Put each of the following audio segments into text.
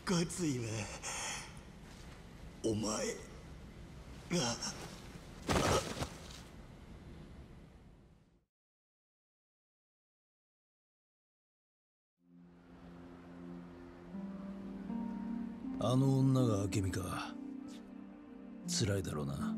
ごついわ。お前があの女が明美か。辛いだろうな。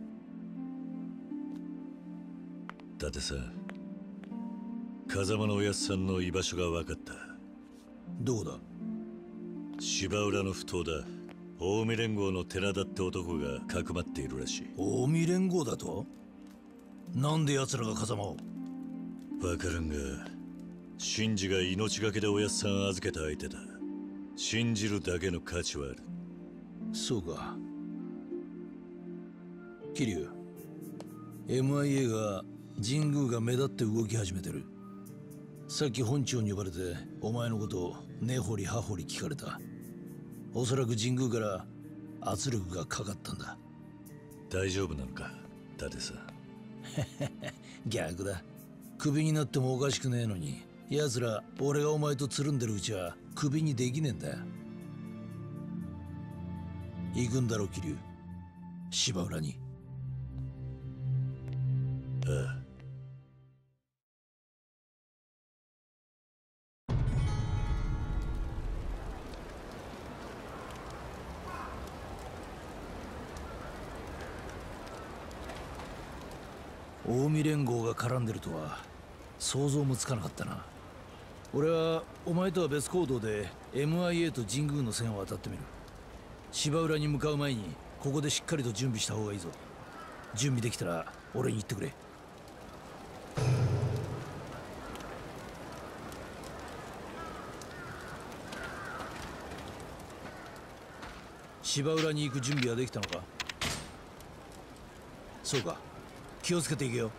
だってさ、風間のおやっさんの居場所が分かった。 どこだ？ 芝浦の埠頭だ。近江連合の寺田って男がかくまっているらしい。 近江連合だと？なんで奴らが風間を？ 分からんが、シンジが命がけでおやっさん預けた相手だ。信じるだけの価値はある。 そうか。桐生、MIA が神宮が目立って動き始めてる。さっき本庁に呼ばれてお前のことを根掘り葉掘り聞かれた。おそらく神宮から圧力がかかったんだ。 大丈夫なのか、伊達さん。 逆だ。クビになってもおかしくねえのに、奴ら俺がお前とつるんでるうちはクビにできねえんだよ。行くんだろ桐生、芝浦に。 ああ。 近江連合が絡んでるとは想像もつかなかったな。俺はお前とは別行動で MIA と神宮の線を渡ってみる。芝浦に向かう前にここでしっかりと準備した方がいいぞ。準備できたら俺に言ってくれ。芝浦に行く準備はできたのか？そうか。気をつけていけよ。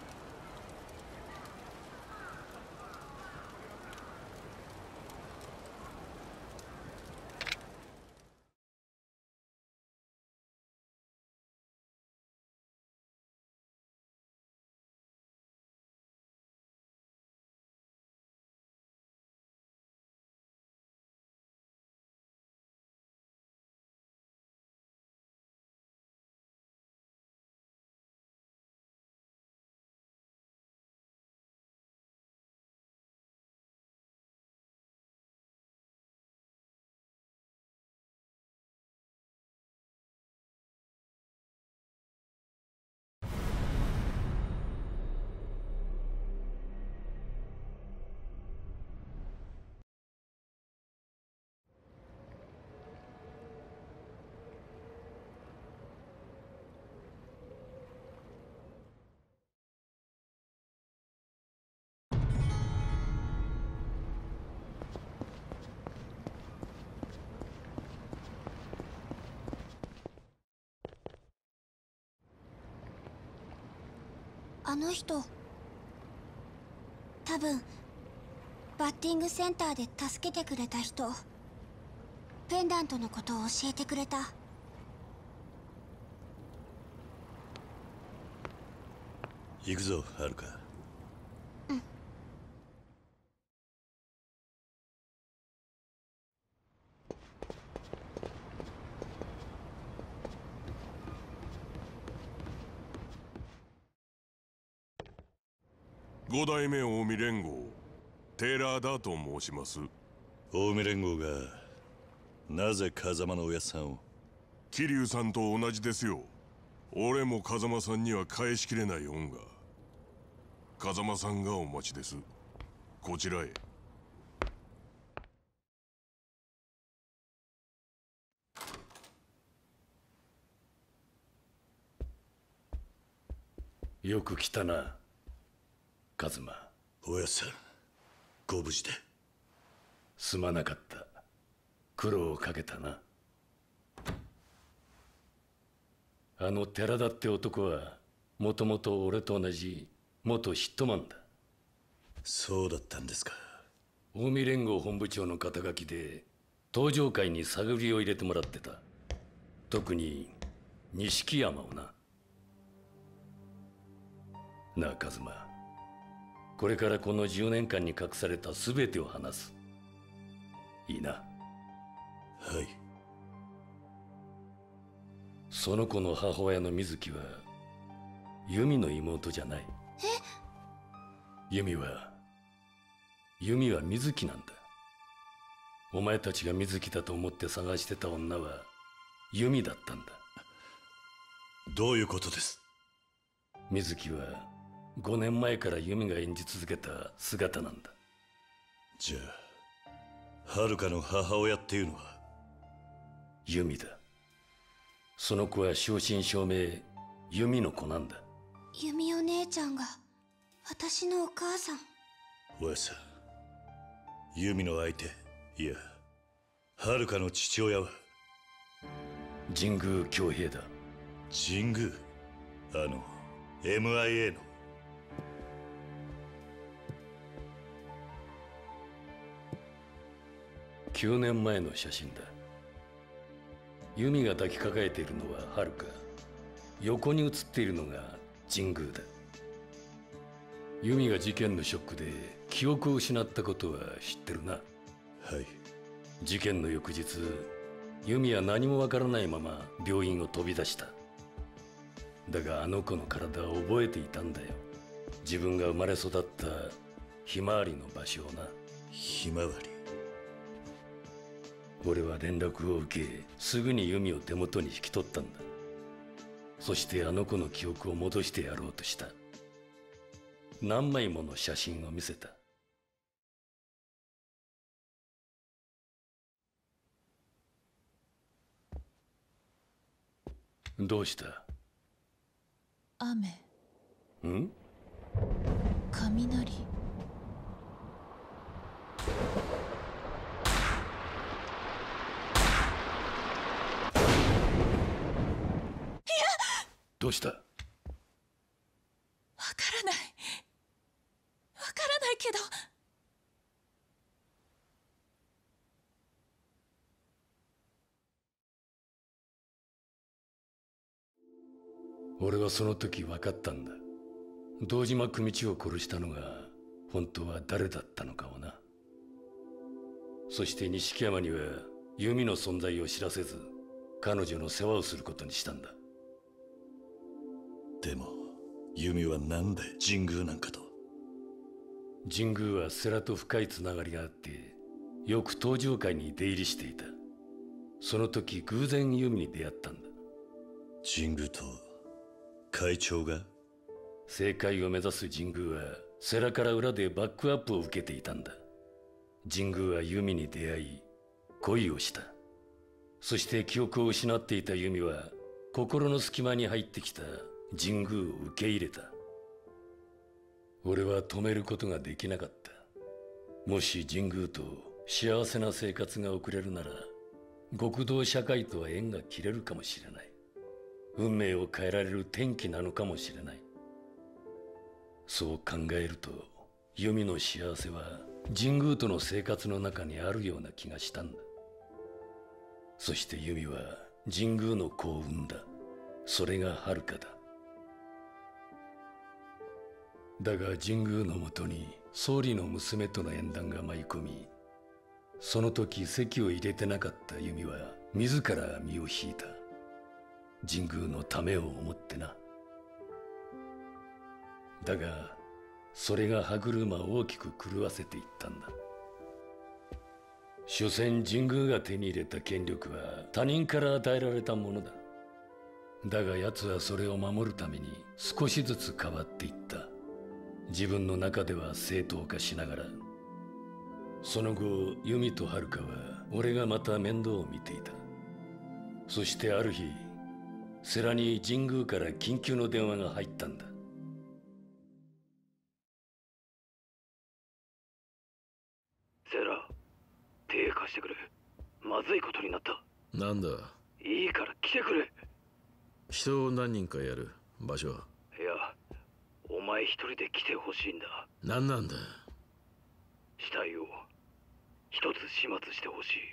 あの人、多分バッティングセンターで助けてくれた人。ペンダントのことを教えてくれた。 行くぞ、はるか。 うん。 五代目近江連合寺田と申します。 近江連合がなぜ風間のおやっさんを？ 桐生さんと同じですよ。俺も風間さんには返しきれない恩が。風間さんがお待ちです。こちらへ。 よく来たな、カズマ。 おやっさん、ご無事で。 すまなかった。苦労をかけたな。あの寺田って男はもともと俺と同じ元ヒットマンだ。 そうだったんですか。 近江連合本部長の肩書きで登場会に探りを入れてもらってた。特に錦山をな。なあカズマ、これからこの10年間に隠された全てを話す。いいな。 はい。 その子の母親の水木はユミの妹じゃない。ユミは水木なんだ。お前たちが水木だと思って探してた女はユミだったんだ。 どういうことです？ 水木は5年前からユミが演じ続けた姿なんだ。 じゃあ遥の母親っていうのはユミだ。その子は正真正銘ユミの子なんだ。 ユミお姉ちゃんが私のお母さん。 おやさん、ユミの相手、いや遥の父親は神宮恭平だ。 神宮、MIA の。 9年前の写真だ。ユミが抱きかかえているのは遥。横に写っているのが神宮だ。ユミが事件のショックで記憶を失ったことは知ってるな。 はい。 事件の翌日、ユミは何もわからないまま病院を飛び出した。だがあの子の体を覚えていたんだよ。自分が生まれ育ったひまわりの場所をな。 ひまわり。 俺は連絡を受け、すぐにユミを手元に引き取ったんだ。そしてあの子の記憶を戻してやろうとした。何枚もの写真を見せた。どうした？ 雨。 ん？ 雷。 どうした？ わからない。わからないけど。 俺はその時分かったんだ。堂島組長を殺したのが本当は誰だったのかをな。そして錦山にはユミの存在を知らせず、彼女の世話をすることにしたんだ。 でもユミはなんで神宮なんかと？ 神宮は世良と深いつながりがあって、よく登場会に出入りしていた。その時偶然ユミに出会ったんだ。 神宮と会長が？ 政界を目指す神宮は世良から裏でバックアップを受けていたんだ。神宮はユミに出会い恋をした。そして記憶を失っていたユミは心の隙間に入ってきた神宮を受け入れた。俺は止めることができなかった。もし神宮と幸せな生活が送れるなら、極道社会とは縁が切れるかもしれない。運命を変えられる転機なのかもしれない。そう考えると、ユミの幸せは神宮との生活の中にあるような気がしたんだ。そしてユミは神宮の子を産んだ。それが遥だ。だが神宮のもとに総理の娘との縁談が舞い込み、その時籍を入れてなかったユミは自ら身を引いた。神宮のためを思ってな。だがそれが歯車を大きく狂わせていったんだ。所詮神宮が手に入れた権力は他人から与えられたものだ。だが奴はそれを守るために少しずつ変わっていった。自分の中では正当化しながら。その後ユミと遥は俺がまた面倒を見ていた。そしてある日、世良に神宮から緊急の電話が入ったんだ。 セラ、手貸してくれ。まずいことになった。 なんだ？ いいから来てくれ。 人を何人かやる。場所は？ いや、お前一人で来てほしいんだ。 何なんだ？ 死体を一つ始末してほしい。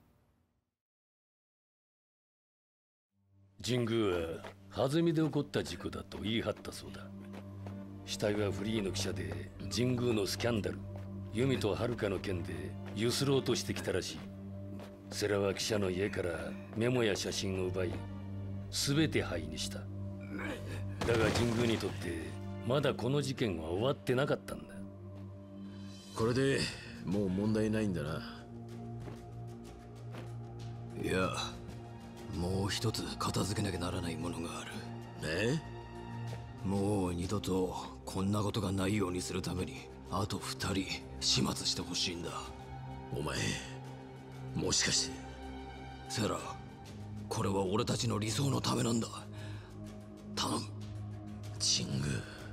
神宮は弾みで起こった事故だと言い張ったそうだ。死体はフリーの記者で神宮のスキャンダル、ユミと遥の件でゆすろうとしてきたらしい。世良は記者の家からメモや写真を奪い、 全て灰にした。だが神宮にとってまだこの事件は終わってなかったんだ。 これでもう問題ないんだな。 いや、もう一つ片付けなきゃならないものがある。 ね？ もう二度とこんなことがないようにするためにあと2人始末してほしいんだ。 お前もしかして。 セラ、これは俺たちの理想のためなんだ。頼む。 神宮。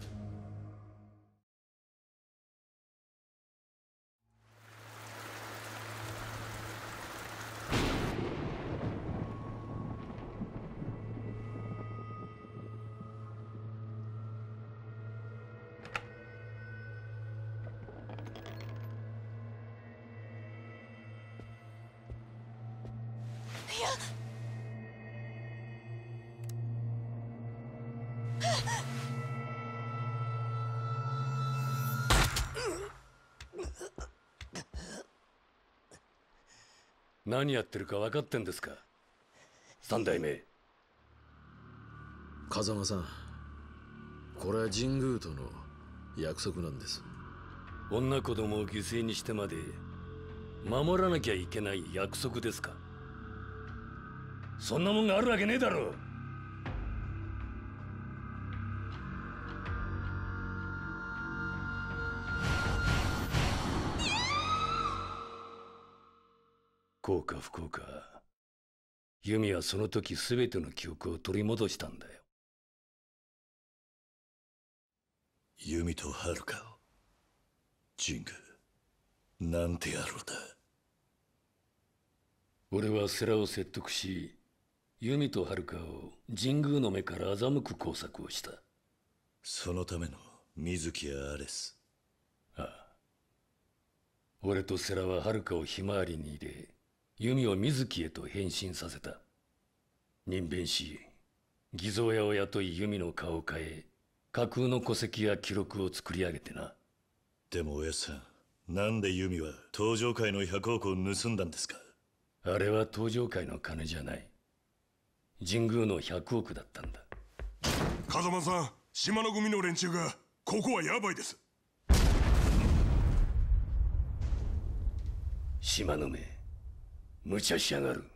何やってるか分かってんですか、三代目。 風間さん、これは神宮との約束なんです。 女子供を犠牲にしてまで守らなきゃいけない約束ですか。そんなもんがあるわけねえだろ。幸か不幸か、ユミはその時全ての記憶を取り戻したんだよ。 ユミとハルカを神宮なんて野郎だ。 俺は世良を説得し、ユミとハルカを神宮の目から欺く工作をした。 そのための水木やアレス。 ああ、俺と世良はハルカをひまわりに入れ、ユミを水木へと変身させた。人弁し、偽造屋を雇いユミの顔を変え、架空の戸籍や記録を作り上げてな。 でもおやさん、なんでユミは登場界の100億を盗んだんですか。 あれは登場界の金じゃない。神宮の100億だったんだ。 風間さん、島の組の連中がここはヤバいです。 島の目、無茶しやがる。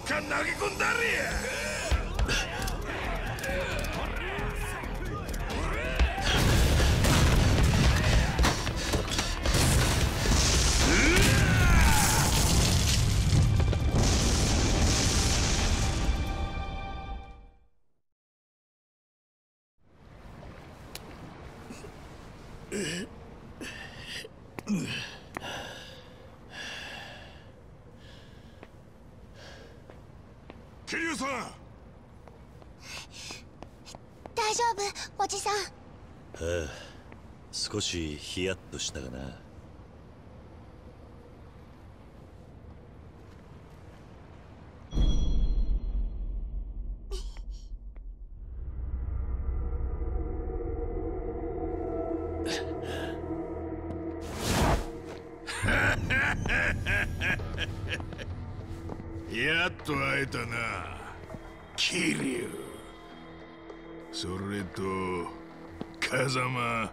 か投げ込んだりや。桐生さん、 大丈夫、おじさん。 ああ、少しヒヤッとしたがな。 やっと会えたな、桐生。それと風間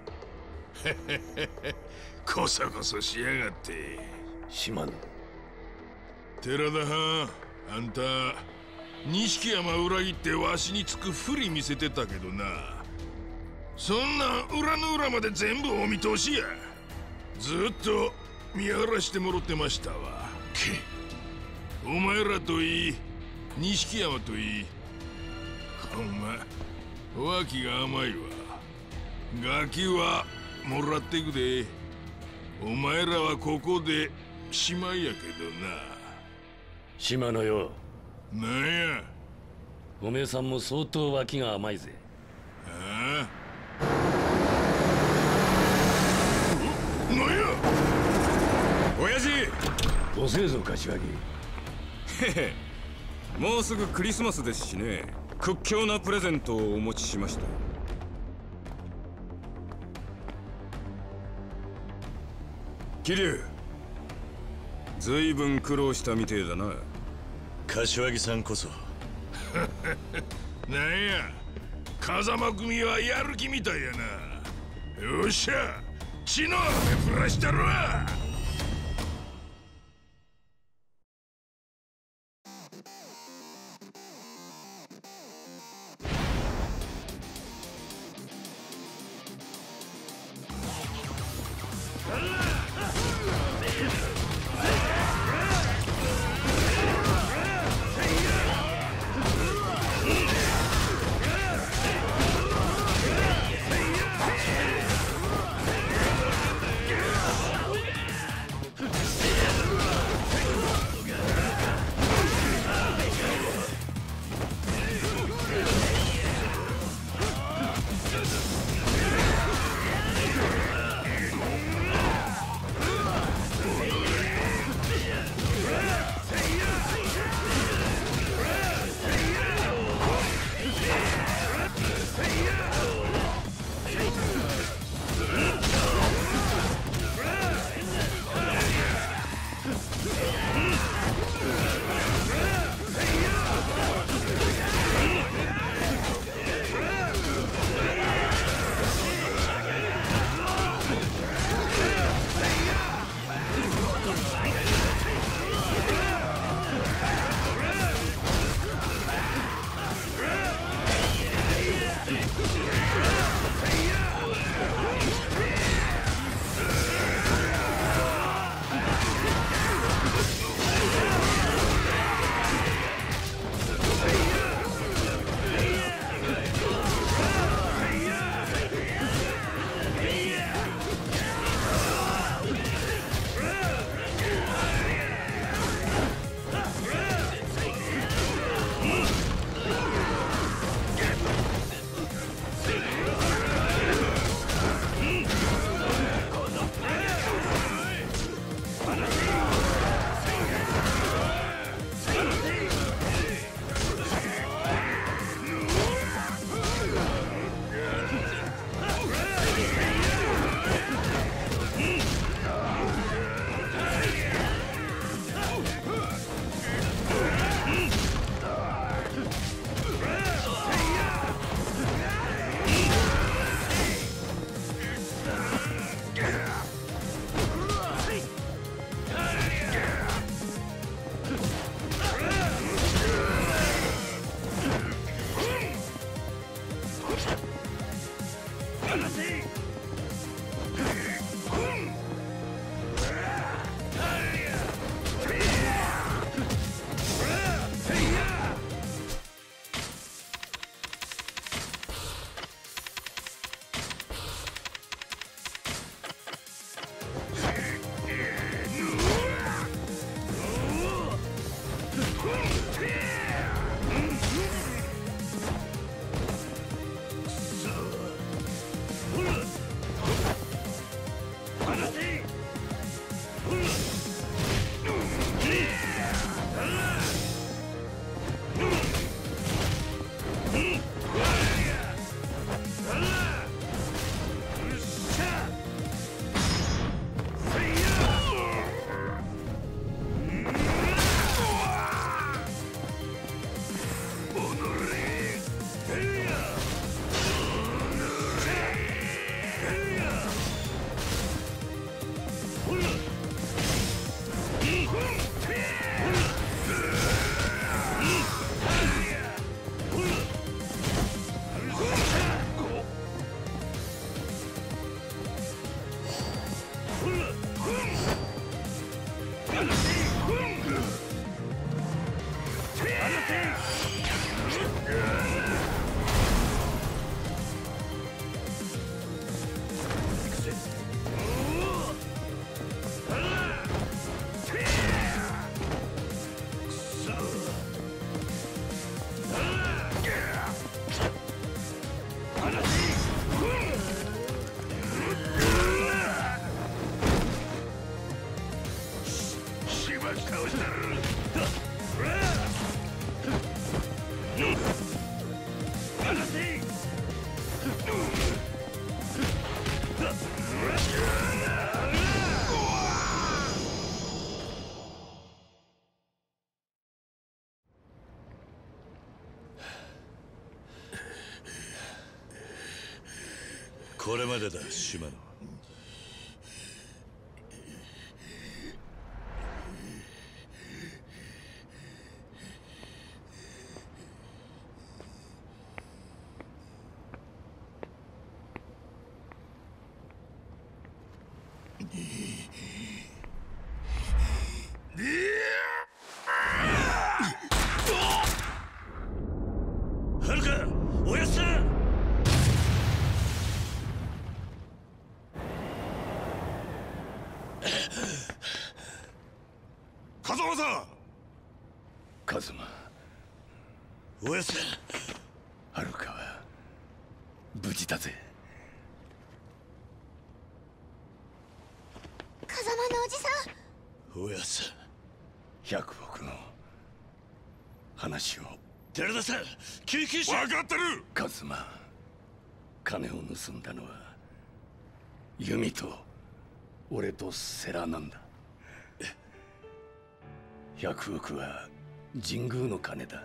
こそこそしやがって。 すまぬ。 寺田はん、あんた錦山裏切ってわしにつくふり見せてたけどな。そんな裏の裏まで全部お見通しや。ずっと見張らしてもろってましたわ。お前らといい錦山といい、ほんま脇が甘いわ。ガキはもらってくで。お前らはここでしまいやけどな。 島野よ。 なんや。 おめえさんも相当脇が甘いぜ。 ああ、なんや。 親父。 遅えぞ柏木。 へへ、もうすぐクリスマスですしね。屈強なプレゼントをお持ちしました。桐生、ずいぶん苦労したみてえだな。 柏木さんこそなんや、風間組はやる気みたいやな。よっしゃ、血の雨降らしたるわ。 これまでだ、島野。はるか、おやっさん。 風間さん。 カズマ。 おやっさん。 はるかは無事だぜ。 風間のおじさん。 おやっさん。 100億の話を。 寺田さん、救急車。 分かってる。 カズマ、金を盗んだのは弓と俺と世良なんだ。100億は神宮の金だ。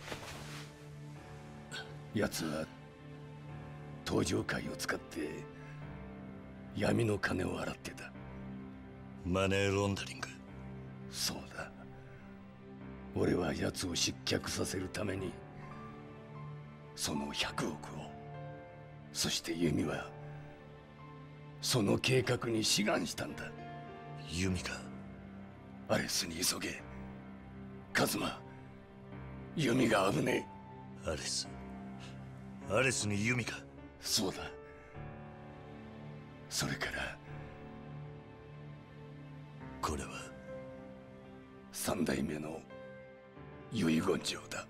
奴は登場会を使って闇の金を洗ってた。 マネーロンダリング。 そうだ。俺は奴を失脚させるためにその100億を、そして弓はその計画に志願したんだ。 弓か。 アレスに急げ。カズマ、弓が危ねえ。アレスに弓か。 そうだ。それからこれは三代目の遺言状だ。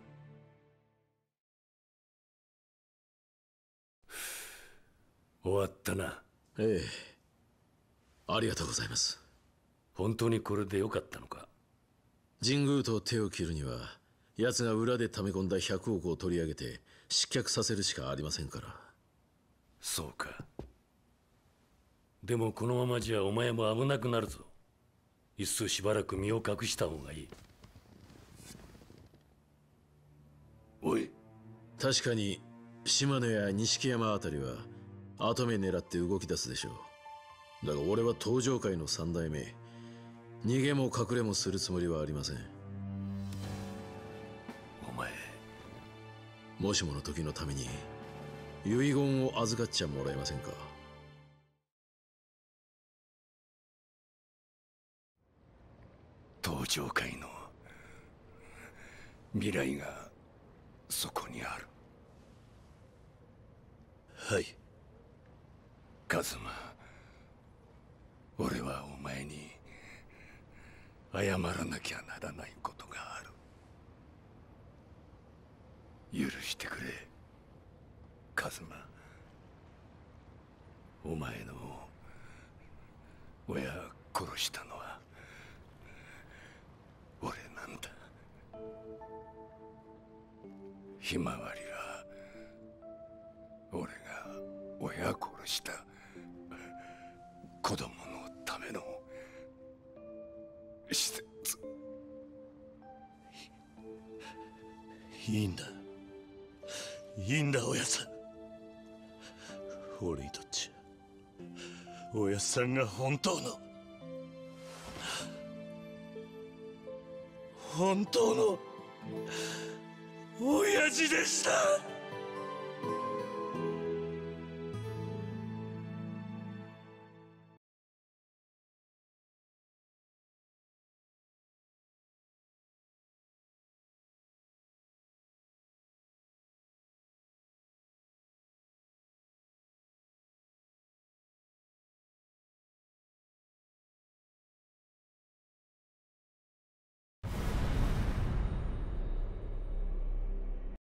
終わったな。 ええ、ありがとうございます。 本当にこれでよかったのか。 神宮と手を切るには奴が裏で溜め込んだ100億を取り上げて失脚させるしかありませんから。 そうか。でもこのままじゃお前も危なくなるぞ。いっそしばらく身を隠した方がいい。おい。 確かに島根や錦山あたりは後目狙って動き出すでしょう。だが俺は登場界の三代目。逃げも隠れもするつもりはありません。 お前、 もしもの時のために遺言を預かっちゃもらえませんか？ 登場界の未来がそこにある。 はい。 カズマ、俺はお前に謝らなきゃならないことがある。許してくれ、カズマ。お前の親殺したのは俺なんだ。ひまわりは俺が親殺した子供のための施設。 いいんだ。いいんだ、おやさん。俺にとっちゃおやさんが本当の親父でした。